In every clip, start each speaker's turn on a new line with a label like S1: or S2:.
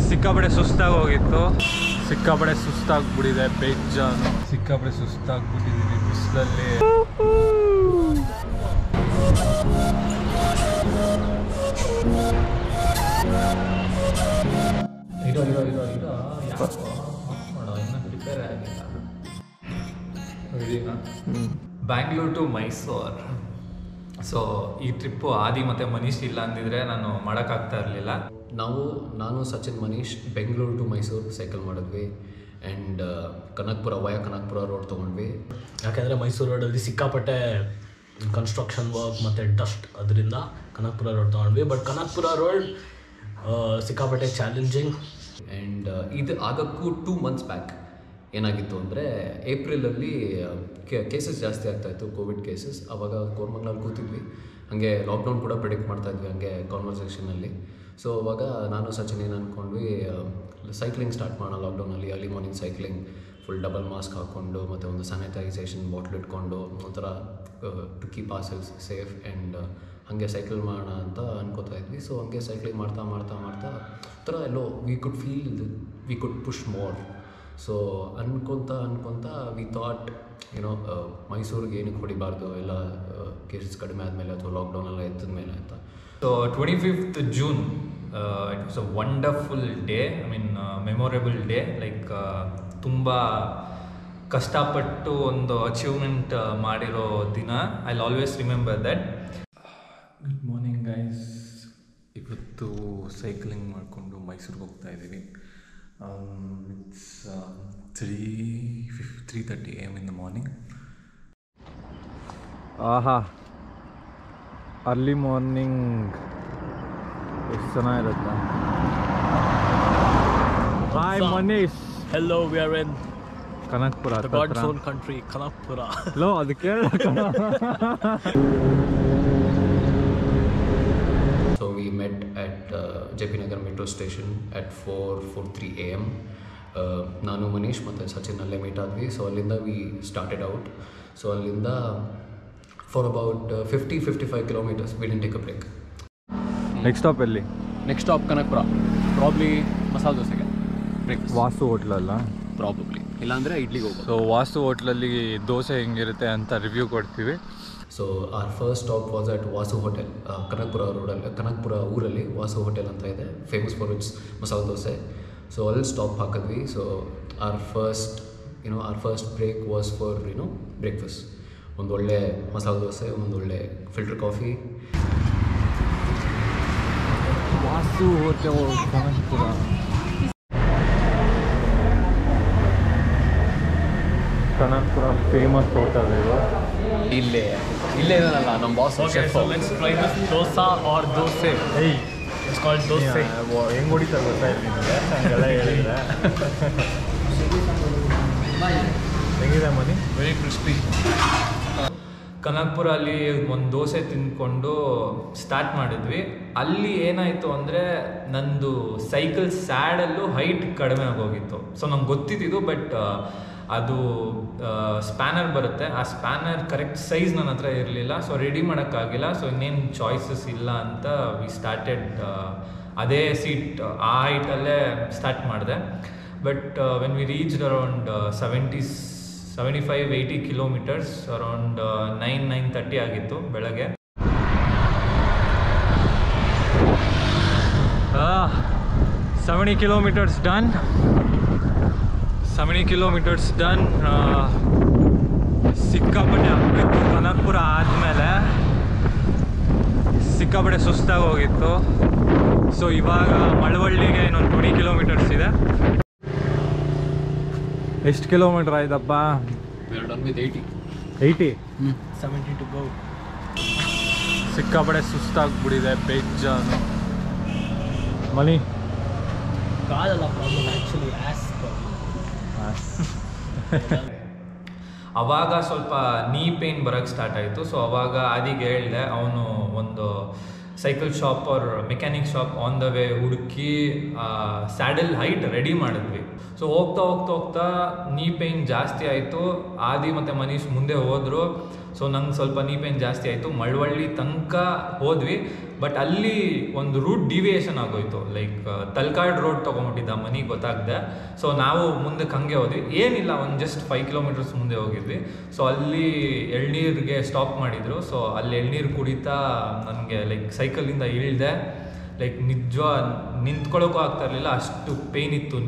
S1: ಸಿಕ್ಕಾಪಡೆ ಸುಸ್ತಾಗಿ ಹೋಗಿತ್ತು, ಸಿಕ್ಕಾಪಡೆ ಸುಸ್ತಾಗ್ಬಿಟ್ಟಿದೆ, ಬೇಜಾನು ಸಿಕ್ಕಾಪಡೆ ಸುಸ್ತಾಗ್ಬಿಟ್ಟಿದ್ದೀವಿ ಬಿಸಿಲಲ್ಲಿ.
S2: ಬ್ಯಾಂಗ್ಳೂರ್ ಟು ಮೈಸೂರು. ಸೊ ಈ ಟ್ರಿಪ್ಪು ಆದಿ ಮತ್ತು ಮನೀಶ್ ಇಲ್ಲ ಅಂದಿದ್ರೆ ನಾನು ಮಾಡೋಕ್ಕಾಗ್ತಾ ಇರಲಿಲ್ಲ.
S3: ನಾನು ಸಚಿನ್ ಮನೀಶ್ ಬೆಂಗಳೂರು ಟು ಮೈಸೂರು ಸೈಕಲ್ ಮಾಡಿದ್ವಿ. ಆ್ಯಂಡ್ ಕನಕ್ಪುರ ರೋಡ್ ತೊಗೊಂಡ್ವಿ. ಯಾಕೆಂದರೆ ಮೈಸೂರು ರೋಡಲ್ಲಿ ಸಿಕ್ಕಾಪಟ್ಟೆ ಕನ್ಸ್ಟ್ರಕ್ಷನ್ ವರ್ಕ್ ಮತ್ತು ಡಸ್ಟ್, ಅದರಿಂದ ಕನಕ್ಪುರ ರೋಡ್ ತೊಗೊಂಡ್ವಿ. ಬಟ್ ಕನಕ್ಪುರ ರೋಡ್ ಸಿಕ್ಕಾಪಟ್ಟೆ ಚಾಲೆಂಜಿಂಗ್. ಆ್ಯಂಡ್ ಇದು ಆಗೋಕ್ಕೂ 2 months ಬ್ಯಾಕ್ ಏನಾಗಿತ್ತು ಅಂದರೆ ಏಪ್ರಿಲಲ್ಲಿ ಕೇಸಸ್ ಜಾಸ್ತಿ ಆಗ್ತಾಯಿತ್ತು, ಕೋವಿಡ್ ಕೇಸಸ್. ಆವಾಗ ಕೋರ್ಮಂಗ್ಲಲ್ಲಿ ಕೂತಿದ್ವಿ, ಹಾಗೆ ಲಾಕ್ಡೌನ್ ಕೂಡ ಪ್ರಿಡಿಕ್ಟ್ ಮಾಡ್ತಾಯಿದ್ವಿ ಹಂಗೆ ಕಾನ್ವರ್ಸೇಷನಲ್ಲಿ. ಸೊ ಅವಾಗ ನಾನು ಸಚಿನ್ ಏನು ಅಂದ್ಕೊಂಡ್ವಿ, ಸೈಕ್ಲಿಂಗ್ ಸ್ಟಾರ್ಟ್ ಮಾಡೋಣ ಲಾಕ್ಡೌನಲ್ಲಿ. Early morning cycling, full double mask ಹಾಕ್ಕೊಂಡು ಮತ್ತು ಒಂದು ಸ್ಯಾನಿಟೈಸೇಷನ್ ಬಾಟ್ಲ್ ಇಟ್ಕೊಂಡು ಒಂಥರ to keep ourselves safe. And ಹಾಗೆ ಸೈಕಲ್ ಮಾಡೋಣ ಅಂತ ಅನ್ಕೋತಾ ಇದ್ವಿ. ಸೊ ಹಂಗೆ ಸೈಕ್ಲಿಂಗ್ ಮಾಡ್ತಾ ಒಂಥರ ಎಲ್ಲೋ we could push more. So ಅನ್ಕೊತ ವಿ ಥಾಟ್ ಮೈಸೂರಿಗೆ ಏನಕ್ಕೆ ಹೊಡಿಬಾರ್ದು, ಎಲ್ಲ ಕೇಸಸ್ ಕಡಿಮೆ ಆದಮೇಲೆ ಅಥವಾ ಲಾಕ್ಡೌನ್ ಎಲ್ಲ ಎತ್ತಿದ ಮೇಲೆ ಅಂತ.
S2: So 25th June, it was a wonderful day. I mean memorable day. Like ತುಂಬ ಕಷ್ಟಪಟ್ಟು ಒಂದು ಅಚೀವ್ಮೆಂಟ್ ಮಾಡಿರೋ ದಿನ. I will always remember that.
S1: Good morning guys. ಇವತ್ತು ಸೈಕ್ಲಿಂಗ್ ಮಾಡಿಕೊಂಡು ಮೈಸೂರಿಗೆ ಹೋಗ್ತಾ ಇದ್ದೀವಿ. It's 3:30 AM in the morning. ಆಹಾ, ಅರ್ಲಿ ಮಾರ್ನಿಂಗ್ ಎಷ್ಟು ಚೆನ್ನಾಗಿರುತ್ತೆ. Hi Manish.
S3: Hello, we are in
S1: Kanakpura,
S3: the God's own country, Kanakpura.
S1: ಲೋ ಅದು ಕೇಳ.
S3: So we met at JP Nagar metro station at 4:43 AM. ನಾನು ಮನೀಶ್ ಮತ್ತು ಸಚಿನ್ ಅಲ್ಲೇ ಮೀಟ್ ಆದ್ವಿ. ಸೊ ಅಲ್ಲಿಂದ ವಿ ಸ್ಟಾರ್ಟೆಡ್ ಔಟ್. ಸೊ ಅಲ್ಲಿಂದ for about 50-55 kilometers we didn't take a break.
S1: Next stop ಎಲ್ಲಿ?
S3: Next stop Kanakpura. Probably masala ದೋಸೆಗೆ ಬ್ರೇಕ್.
S1: ವಾಸು ಹೋಟ್ಲಲ್ಲ?
S3: ಪ್ರಾಬಬ್ಲಿ, ಇಲ್ಲಾಂದರೆ ಇಡ್ಲಿಗೆ ಹೋಗೋದು.
S1: ಸೊ ವಾಸು ಹೋಟ್ಲಲ್ಲಿ ದೋಸೆ ಹೆಂಗಿರುತ್ತೆ ಅಂತ ರಿವ್ಯೂ ಕೊಡ್ತೀವಿ.
S3: So our first stop was at Vasu hotel, Kanakpura ಊರಲ್ಲಿ ವಾಸು ಹೋಟೆಲ್ ಅಂತ ಇದೆ, famous for its masala dosa. So ಅಲ್ಲಿ ಸ್ಟಾಪ್ ಹಾಕಿದ್ವಿ. So our first break was for breakfast. ಒಂದು ಒಳ್ಳೆ ಮಸಾಲೆ ದೋಸೆ, ಒಂದು ಒಳ್ಳೆ filter coffee.
S1: Vasu hotel Kanakpura. Kanakpura famous hotel ಇದು.
S3: ಇಲ್ಲೇ ಇದಾನಲ್ಲ ನಮ್ಮ boss. Dosa or dosa. It's called dosa.
S1: ಹೆಂಗೆ ಹೊಡಿತಾರೆ ಗೊತ್ತಾ ನಿಮಗೆ? ಹಂಗೆಲ್ಲ ಹೇಳಿದ್ರೆ ಹೆಂಗಿದೆ ಮನಿ?
S2: Very crispy. ಕನಕ್ಪುರ ಅಲ್ಲಿ ಒಂದು ದೋಸೆ ತಿಂದ್ಕೊಂಡು ಸ್ಟಾರ್ಟ್ ಮಾಡಿದ್ವಿ. ಅಲ್ಲಿ ಏನಾಯಿತು ಅಂದರೆ ನಂದು ಸೈಕಲ್ ಸ್ಯಾಡಲ್ಲೂ ಹೈಟ್ ಕಡಿಮೆ ಆಗೋಗಿತ್ತು. ಸೊ ನಂಗೆ ಗೊತ್ತಿದ್ದು, ಬಟ್ ಅದು ಸ್ಪ್ಯಾನರ್ ಬರುತ್ತೆ, ಆ ಸ್ಪ್ಯಾನರ್ ಕರೆಕ್ಟ್ ಸೈಜ್ ನನ್ನ ಹತ್ರ ಇರಲಿಲ್ಲ. ಸೊ ರೆಡಿ ಮಾಡೋಕ್ಕಾಗಿಲ್ಲ. ಸೊ ಇನ್ನೇನು ಚಾಯ್ಸಸ್ ಇಲ್ಲ ಅಂತ ವಿ ಸ್ಟಾರ್ಟೆಡ್ ಅದೇ ಸೀಟ್, ಆ ಹೈಟಲ್ಲೇ ಸ್ಟಾರ್ಟ್ ಮಾಡಿದೆ. But when we reached around 75-80 kilometers, around 9:30 ಆಗಿತ್ತು ಬೆಳಗ್ಗೆ.
S1: 70 kilometers done. 70 kilometers done. ಸಿಕ್ಕಾಪಟ್ಟೆ ಆಗ್ಬಿಟ್ಟು ಕನಕ್ಪುರ ಆದಮೇಲೆ ಸಿಕ್ಕಾಪಟ್ಟೆ ಸುಸ್ತಾಗಿ ಹೋಗಿತ್ತು. ಸೊ ಇವಾಗ ಮಳವಳ್ಳಿಗೆ ಇನ್ನೊಂದು 20 kilometers ಇದೆ. ಎಷ್ಟು ಕಿಲೋಮೀಟರ್ ಆಯ್ತಪ್ಪ? 80.
S3: 70 to go.
S1: ಸಿಕ್ಕಾಪಟ್ಟೆ ಸುಸ್ತಾಗ್ಬಿಟ್ಟಿದೆ, ಬೇಜಾನು. ಮನಿ
S3: ಕಾಲಲ್ಲ ಪ್ರಾಬ್ಲಮ್, ಆ್ಯಕ್ಚುಲಿ ಆ್ಯಸ್
S2: ಅವಾಗ ಸ್ವಲ್ಪ ನೀ ಪೇನ್ ಬರೋಕ್ಕೆ ಸ್ಟಾರ್ಟ್ ಆಯಿತು. ಸೊ ಅವಾಗ ಆದಿಗೆ ಹೇಳಿದೆ, ಅವನು ಒಂದು ಸೈಕಲ್ ಶಾಪ್ ಅವ್ರ mechanic shop on the way ಹುಡುಕಿ ಸ್ಯಾಡಲ್ ಹೈಟ್ ರೆಡಿ ಮಾಡಿದ್ವಿ. ಸೊ ಹೋಗ್ತಾ ನೀ ಪೇನ್ ಜಾಸ್ತಿ ಆಯಿತು. ಆದಿ ಮತ್ತು ಮನೀಶ್ ಮುಂದೆ ಹೋದರು. ಸೊ ನಂಗೆ ಸ್ವಲ್ಪ ನೀ ಪೇನ್ ಜಾಸ್ತಿ ಆಯಿತು. ಮಳವಳ್ಳಿ ತನಕ ಹೋದ್ವಿ, ಬಟ್ ಅಲ್ಲಿ ಒಂದು ರೂಟ್ ಡಿವಿಯೇಷನ್ ಆಗೋಯ್ತು. ಲೈಕ್ ತಲ್ಕಾಡ್ ರೋಡ್ ತೊಗೊಂಬಿಟ್ಟಿದ್ದ ಮನೆಗೆ ಗೊತ್ತಾಗ್ದೆ. ಸೊ ನಾವು ಮುಂದಕ್ಕೆ ಹಂಗೆ ಹೋದ್ವಿ, ಏನಿಲ್ಲ ಒಂದು ಜಸ್ಟ್ 5 ಕಿಲೋಮೀಟರ್ಸ್ ಮುಂದೆ ಹೋಗಿದ್ವಿ. ಸೊ ಅಲ್ಲಿ ಎಳ್ನೀರಿಗೆ ಸ್ಟಾಪ್ ಮಾಡಿದರು. ಸೊ ಅಲ್ಲಿ ಎಳ್ನೀರು ಕುಡಿತಾ ನನಗೆ ಲೈಕ್ ಸೈಕಲಿಂದ ಇಳಿದೆ. ಲೈಕ್ ನಿಜ ನಿಂತ್ಕೊಳ್ಳೋಕ್ಕೂ ಆಗ್ತಾ ಇರಲಿಲ್ಲ, ಅಷ್ಟು ಪೇಯ್ನ್ ಇತ್ತು.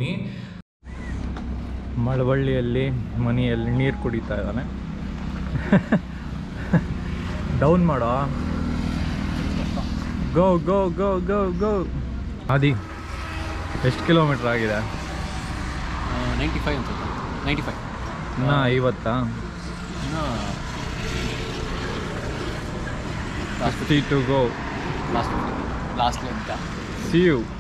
S1: ಮಳವಳ್ಳಿಯಲ್ಲಿ ಮನೆಯಲ್ಲಿ ನೀರು ಕುಡಿತಾ ಇದ್ದಾನೆ. ಡೌನ್ ಮಾಡೋ, ಗೋ ಗೋ ಗೋ ಗೋ ಗೋ. ಆದಿ ಎಷ್ಟು ಕಿಲೋಮೀಟ್ರ್ ಆಗಿದೆ?
S3: 95 ಅನ್ಸುತ್ತೆ. 95
S1: ಇನ್ನೂ 50 50 to go.
S3: Last length.
S1: See you.